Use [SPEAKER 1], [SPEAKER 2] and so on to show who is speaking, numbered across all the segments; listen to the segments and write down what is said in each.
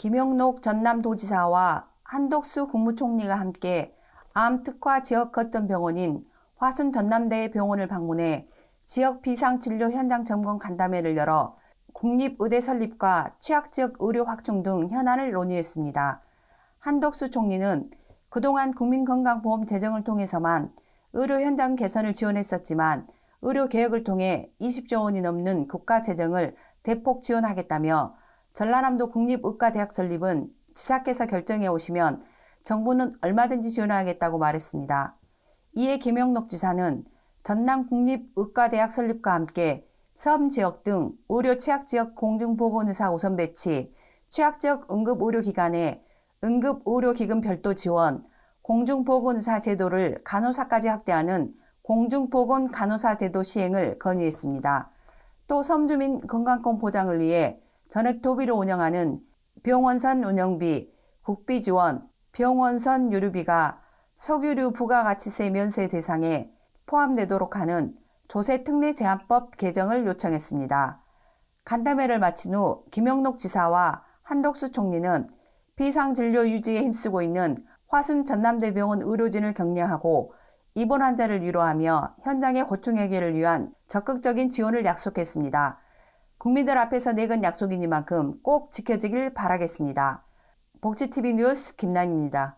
[SPEAKER 1] 김영록 전남도지사와 한덕수 국무총리가 함께 암특화 지역 거점 병원인 화순 전남대 병원을 방문해 지역 비상진료 현장 점검 간담회를 열어 국립의대 설립과 취약지역 의료 확충 등 현안을 논의했습니다. 한덕수 총리는 그동안 국민건강보험 재정을 통해서만 의료 현장 개선을 지원했었지만 의료 개혁을 통해 20조 원이 넘는 국가 재정을 대폭 지원하겠다며 전라남도 국립의과대학 설립은 지사께서 결정해 오시면 정부는 얼마든지 지원하겠다고 말했습니다. 이에 김영록 지사는 전남 국립의과대학 설립과 함께 섬지역 등 의료 취약지역 공중보건의사 우선 배치, 취약지역 응급의료기관에 응급의료기금 별도 지원, 공중보건의사 제도를 간호사까지 확대하는 공중보건 간호사 제도 시행을 건의했습니다. 또 섬주민 건강권 보장을 위해 전액 도비로 운영하는 병원선 운영비, 국비 지원, 병원선 유류비가 석유류 부가가치세 면세 대상에 포함되도록 하는 조세특례제한법 개정을 요청했습니다. 간담회를 마친 후 김영록 지사와 한덕수 총리는 비상진료 유지에 힘쓰고 있는 화순 전남대병원 의료진을 격려하고 입원 환자를 위로하며 현장의 고충 해결을 위한 적극적인 지원을 약속했습니다. 국민들 앞에서 내건 약속이니만큼 꼭 지켜지길 바라겠습니다. 복지TV 뉴스 김난입니다.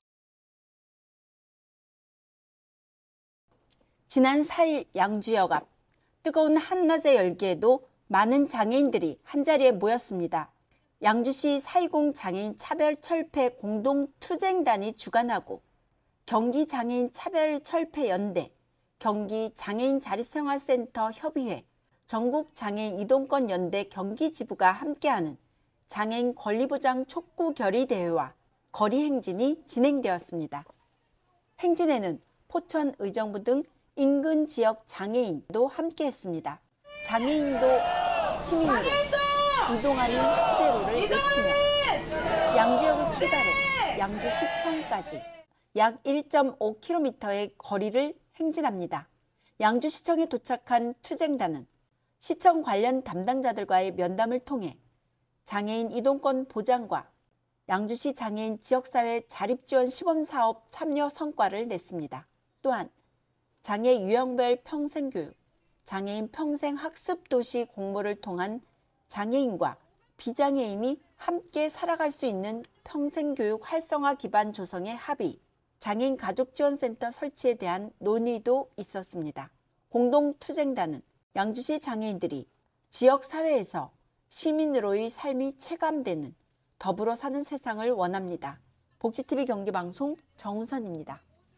[SPEAKER 2] 지난 4일 양주역 앞 뜨거운 한낮의 열기에도 많은 장애인들이 한자리에 모였습니다. 양주시 4.20 장애인 차별철폐 공동투쟁단이 주관하고 경기장애인 차별철폐연대, 경기장애인자립생활센터 협의회, 전국장애인 이동권연대 경기지부가 함께하는 장애인 권리보장 촉구 결의대회와 거리행진이 진행되었습니다. 행진에는 포천 의정부 등 인근 지역 장애인도 함께했습니다. 장애인도 시민으로 이동하는 시대로를 외치며 양주역을 출발해 양주시청까지 약 1.5km의 거리를 행진합니다. 양주시청에 도착한 투쟁단은 시청 관련 담당자들과의 면담을 통해 장애인 이동권 보장과 양주시 장애인 지역사회 자립지원 시범사업 참여 성과를 냈습니다. 또한 장애 유형별 평생교육, 장애인 평생학습도시 공모를 통한 장애인과 비장애인이 함께 살아갈 수 있는 평생교육 활성화 기반 조성에 합의, 장애인 가족지원센터 설치에 대한 논의도 있었습니다. 공동투쟁단은 양주시 장애인들이 지역사회에서 시민으로의 삶이 체감되는 더불어 사는 세상을 원합니다. 복지TV 경기방송 정우선입니다.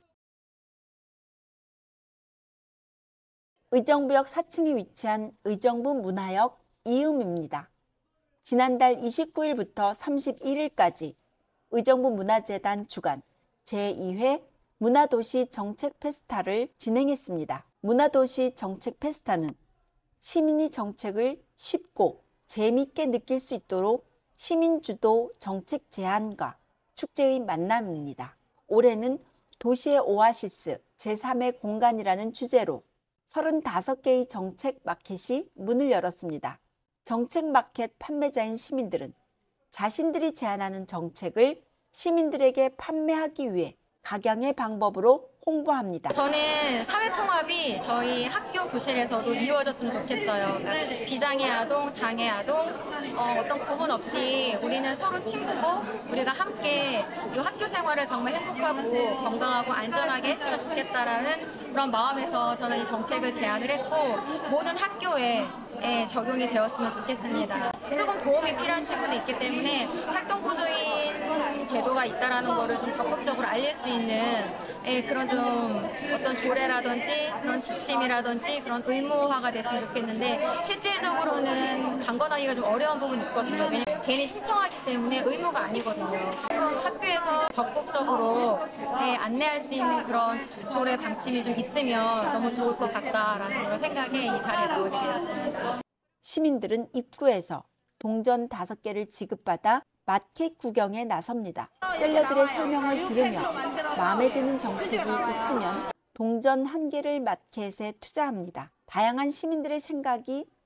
[SPEAKER 2] 의정부역 4층에 위치한 의정부 문화역 이음입니다. 지난달 29일부터 31일까지 의정부 문화재단 주관 제2회 문화도시 정책 페스타를 진행했습니다. 문화도시 정책 페스타는 시민이 정책을 쉽고 재미있게 느낄 수 있도록 시민주도 정책 제안과 축제의 만남입니다. 올해는 도시의 오아시스 제3의 공간이라는 주제로 35개의 정책 마켓이 문을 열었습니다. 정책 마켓 판매자인 시민들은 자신들이 제안하는 정책을 시민들에게 판매하기 위해 각양의 방법으로 홍보합니다.
[SPEAKER 3] 저는 사회통합이 저희 학교 교실에서도 이루어졌으면 좋겠어요. 그러니까 비장애 아동, 장애 아동 어떤 구분 없이 우리는 서로 친구고 우리가 함께 이 학교 생활을 정말 행복하고 건강하고 안전하게 했으면 좋겠다라는 그런 마음에서 저는 이 정책을 제안을 했고 모든 학교에 적용이 되었으면 좋겠습니다. 조금 도움이 필요한 친구도 있기 때문에 활동보조인 제도가 있다는 거를 좀 적극적으로 알릴 수 있는 그런 좀 어떤 조례라든지 그런 지침이라든지 그런 의무화가 됐으면 좋겠는데 실질적으로는 강건하기가 좀 어려운 부분이 있거든요. 왜냐면 괜히 신청하기 때문에 의무가 아니거든요. 조금 학교에서 적극적으로 안내할 수 있는 그런 조례 방침이 좀 있으면 너무 좋을 것 같다라는 그런 생각에 이 자리에 나오게 되었습니다.
[SPEAKER 2] 시민들은 입구에서 동전 5개를 지급받아 마켓 구경에 나섭니다. 셀러들의 설명을 들으며 마음에 드는 정책이 있으면 동전 1개를 마켓에 투자합니다. 다양한 시민들의 생각이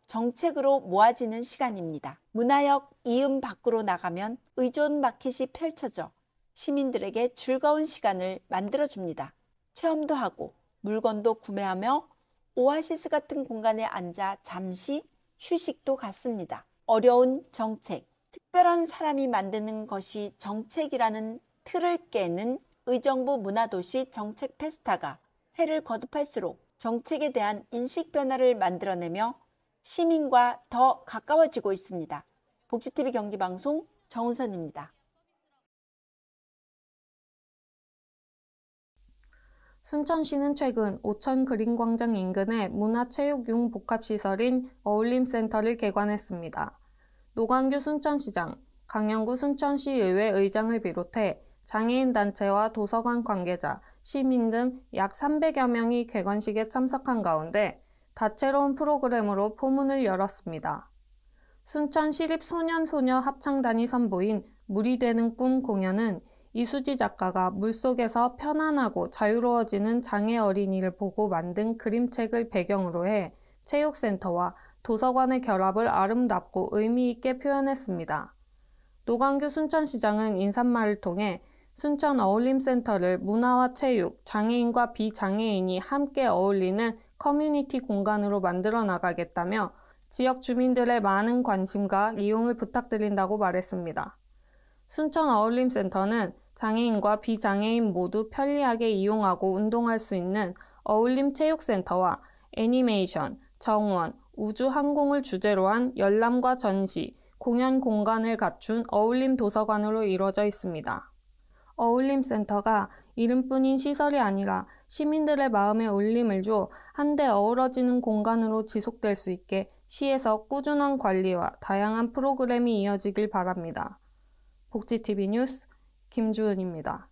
[SPEAKER 2] 정책으로 모아지는 시간입니다. 문화역 이음 밖으로 나가면 의존 마켓이 펼쳐져 시민들에게 즐거운 시간을 만들어줍니다. 체험도 하고 물건도 구매하며 오아시스 같은 공간에 앉아 잠시 휴식도 갖습니다. 어려운 정책, 특별한 사람이 만드는 것이 정책이라는 틀을 깨는 의정부 문화도시 정책 페스타가 해를 거듭할수록 정책에 대한 인식 변화를 만들어내며 시민과 더 가까워지고 있습니다. 복지TV 경기방송 정은선입니다.
[SPEAKER 4] 순천시는 최근 오천 그린광장 인근에 문화체육융 복합시설인 어울림센터를 개관했습니다. 노광규 순천시장, 강영구 순천시의회 의장을 비롯해 장애인 단체와 도서관 관계자, 시민 등 약 300여 명이 개관식에 참석한 가운데 다채로운 프로그램으로 포문을 열었습니다. 순천시립소년소녀 합창단이 선보인 물이 되는 꿈 공연은 이수지 작가가 물속에서 편안하고 자유로워지는 장애 어린이를 보고 만든 그림책을 배경으로 해 체육센터와 도서관의 결합을 아름답고 의미 있게 표현했습니다. 노광규 순천시장은 인사말을 통해 순천 어울림센터를 문화와 체육, 장애인과 비장애인이 함께 어울리는 커뮤니티 공간으로 만들어 나가겠다며 지역 주민들의 많은 관심과 이용을 부탁드린다고 말했습니다. 순천 어울림센터는 장애인과 비장애인 모두 편리하게 이용하고 운동할 수 있는 어울림 체육센터와 애니메이션, 정원, 우주 항공을 주제로 한 열람과 전시, 공연 공간을 갖춘 어울림 도서관으로 이루어져 있습니다. 어울림센터가 이름뿐인 시설이 아니라 시민들의 마음에 울림을 줘 한데 어우러지는 공간으로 지속될 수 있게 시에서 꾸준한 관리와 다양한 프로그램이 이어지길 바랍니다. 복지TV 뉴스 김주은입니다.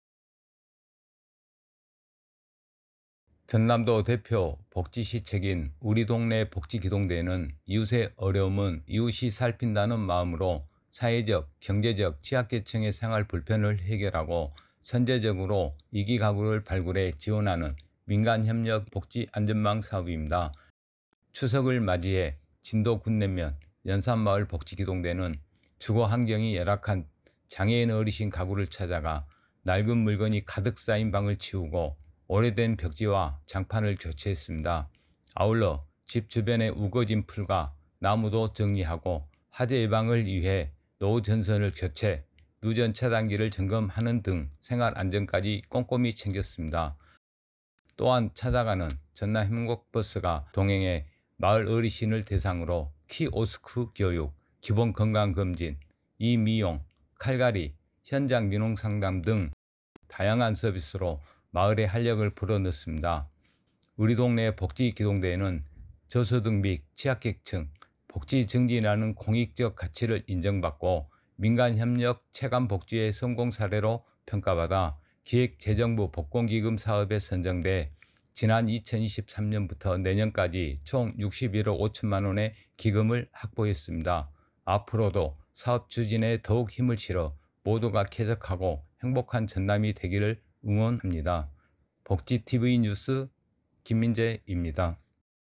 [SPEAKER 5] 전남도 대표 복지시책인 우리 동네 복지기동대는 이웃의 어려움은 이웃이 살핀다는 마음으로 사회적, 경제적, 취약계층의 생활 불편을 해결하고 선제적으로 이기 가구를 발굴해 지원하는 민간협력 복지안전망 사업입니다. 추석을 맞이해 진도 군내면 연산마을 복지기동대는 주거 환경이 열악한 장애인 어르신 가구를 찾아가 낡은 물건이 가득 쌓인 방을 치우고 오래된 벽지와 장판을 교체했습니다. 아울러 집 주변의 우거진 풀과 나무도 정리하고 화재 예방을 위해 노후 전선을 교체, 누전 차단기를 점검하는 등 생활 안전까지 꼼꼼히 챙겼습니다. 또한 찾아가는 전남 행복버스가 동행해 마을 어르신을 대상으로 키오스크 교육, 기본 건강검진, 이미용, 칼갈이, 현장 민원상담 등 다양한 서비스로 마을의 활력을 불어넣습니다. 우리 동네 복지기동대회는 저소득 및 취약계층, 복지 증진이라는 공익적 가치를 인정받고 민간협력 체감복지의 성공 사례로 평가받아 기획재정부 복권기금 사업에 선정돼 지난 2023년부터 내년까지 총 61억 5천만 원의 기금을 확보했습니다. 앞으로도 사업 추진에 더욱 힘을 실어 모두가 쾌적하고 행복한 전남이 되기를 응원합니다. 복지TV 뉴스 김민재입니다.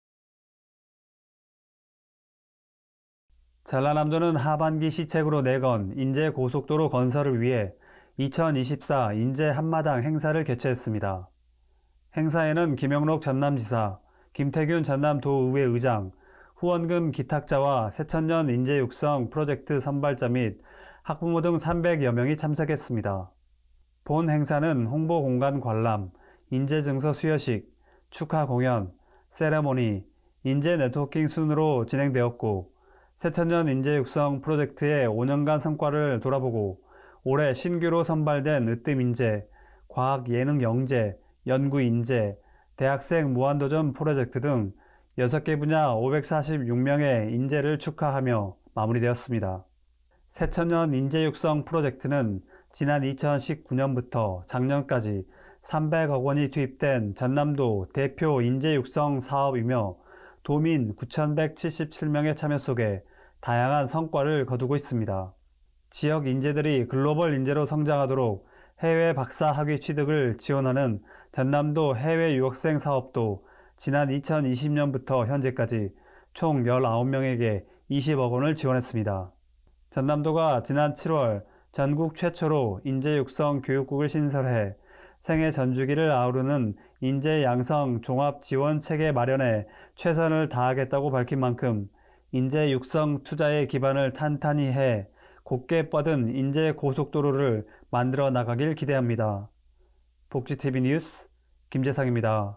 [SPEAKER 6] 전라남도는 하반기 시책으로 내건 인제고속도로 건설을 위해 2024 인제 한마당 행사를 개최했습니다. 행사에는 김영록 전남지사, 김태균 전남도의회 의장, 후원금 기탁자와 새천년 인재 육성 프로젝트 선발자 및 학부모 등 300여 명이 참석했습니다. 본 행사는 홍보 공간 관람, 인재 증서 수여식, 축하 공연, 세레모니, 인재 네트워킹 순으로 진행되었고 새천년 인재 육성 프로젝트의 5년간 성과를 돌아보고 올해 신규로 선발된 으뜸 인재, 과학 예능 영재, 연구 인재, 대학생 무한도전 프로젝트 등 6개 분야 546명의 인재를 축하하며 마무리되었습니다. 새천년 인재 육성 프로젝트는 지난 2019년부터 작년까지 300억 원이 투입된 전남도 대표 인재 육성 사업이며 도민 9,177명의 참여 속에 다양한 성과를 거두고 있습니다. 지역 인재들이 글로벌 인재로 성장하도록 해외 박사 학위 취득을 지원하는 전남도 해외 유학생 사업도 지난 2020년부터 현재까지 총 19명에게 20억 원을 지원했습니다. 전남도가 지난 7월 전국 최초로 인재육성 교육국을 신설해 생애 전주기를 아우르는 인재 양성 종합 지원 체계 마련에 최선을 다하겠다고 밝힌 만큼 인재 육성 투자의 기반을 탄탄히 해 곧게 뻗은 인재 고속도로를 만들어 나가길 기대합니다. 복지TV 뉴스 김재상입니다.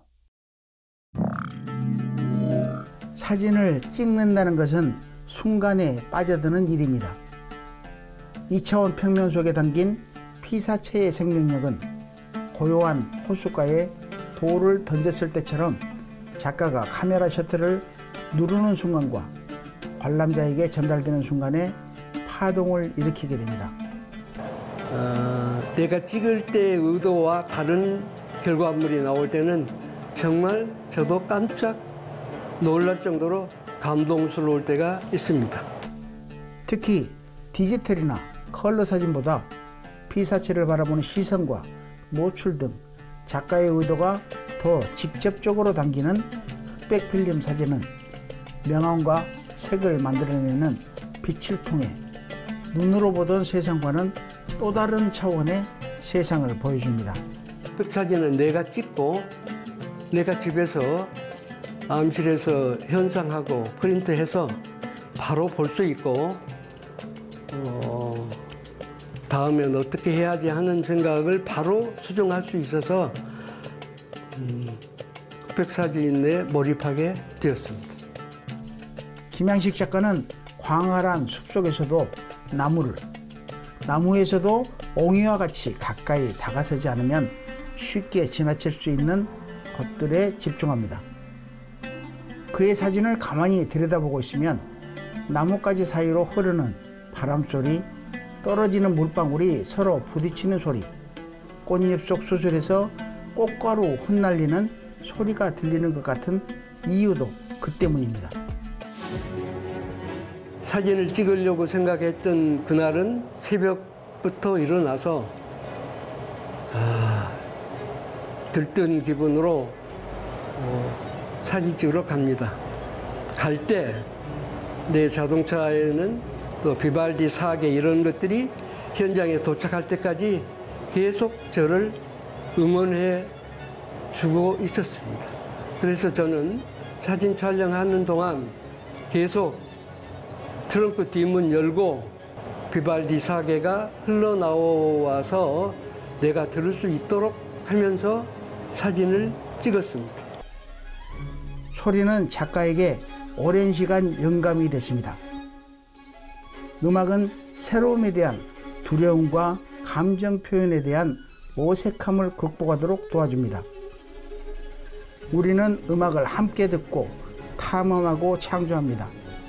[SPEAKER 7] 사진을 찍는다는 것은 순간에 빠져드는 일입니다. 2차원 평면 속에 담긴 피사체의 생명력은 고요한 호숫가에 돌을 던졌을 때처럼 작가가 카메라 셔터를 누르는 순간과 관람자에게 전달되는 순간에 파동을 일으키게 됩니다.
[SPEAKER 8] 내가 찍을 때의 의도와 다른 결과물이 나올 때는 정말 저도 깜짝 놀랄 정도로 감동스러울 때가 있습니다.
[SPEAKER 7] 특히 디지털이나 컬러 사진보다 피사체를 바라보는 시선과 노출 등 작가의 의도가 더 직접적으로 담기는 흑백 필름 사진은 명암과 색을 만들어내는 빛을 통해 눈으로 보던 세상과는 또 다른 차원의 세상을 보여줍니다.
[SPEAKER 8] 흑백 사진은 내가 찍고 내가 집에서 암실에서 현상하고 프린트해서 바로 볼 수 있고 다음엔 어떻게 해야지 하는 생각을 바로 수정할 수 있어서 흑백 사진에 몰입하게 되었습니다.
[SPEAKER 7] 김양식 작가는 광활한 숲속에서도 나무에서도 옹이와 같이 가까이 다가서지 않으면 쉽게 지나칠 수 있는 것들에 집중합니다. 그의 사진을 가만히 들여다보고 있으면 나뭇가지 사이로 흐르는 바람소리, 떨어지는 물방울이 서로 부딪히는 소리, 꽃잎 속 수술에서 꽃가루 흩날리는 소리가 들리는 것 같은 이유도 그 때문입니다.
[SPEAKER 8] 사진을 찍으려고 생각했던 그날은 새벽부터 일어나서 들뜬 기분으로 사진 찍으러 갑니다. 갈 때 내 자동차에는 또 비발디 사계 이런 것들이 현장에 도착할 때까지 계속 저를 응원해 주고 있었습니다. 그래서 저는 사진 촬영하는 동안 계속 트렁크 뒷문 열고 비발디 사계가 흘러나와서 내가 들을 수 있도록 하면서 사진을 찍었습니다.
[SPEAKER 7] 소리는 작가에게 오랜 시간 영감이 됐습니다. 음악은 새로움에 대한 두려움과 감정 표현에 대한 어색함을 극복하도록 도와줍니다. 우리는 음악을 함께 듣고 탐험하고 창조합니다.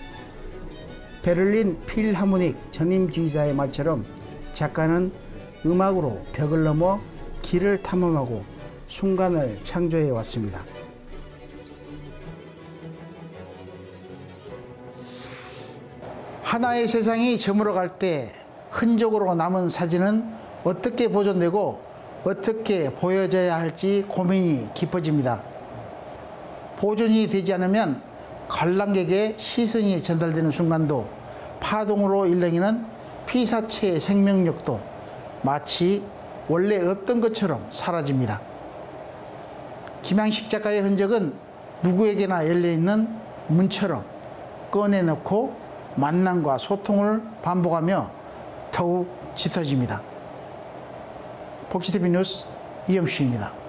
[SPEAKER 7] 베를린 필하모닉 전임 지휘자의 말처럼 작가는 음악으로 벽을 넘어 길을 탐험하고 순간을 창조해 왔습니다. 하나의 세상이 저물어갈 때 흔적으로 남은 사진은 어떻게 보존되고 어떻게 보여져야 할지 고민이 깊어집니다. 보존이 되지 않으면 관람객의 시선이 전달되는 순간도 파동으로 일렁이는 피사체의 생명력도 마치 원래 없던 것처럼 사라집니다. 김양식 작가의 흔적은 누구에게나 열려있는 문처럼 꺼내놓고 만남과 소통을 반복하며 더욱 짙어집니다. 복지TV 뉴스 이영수입니다.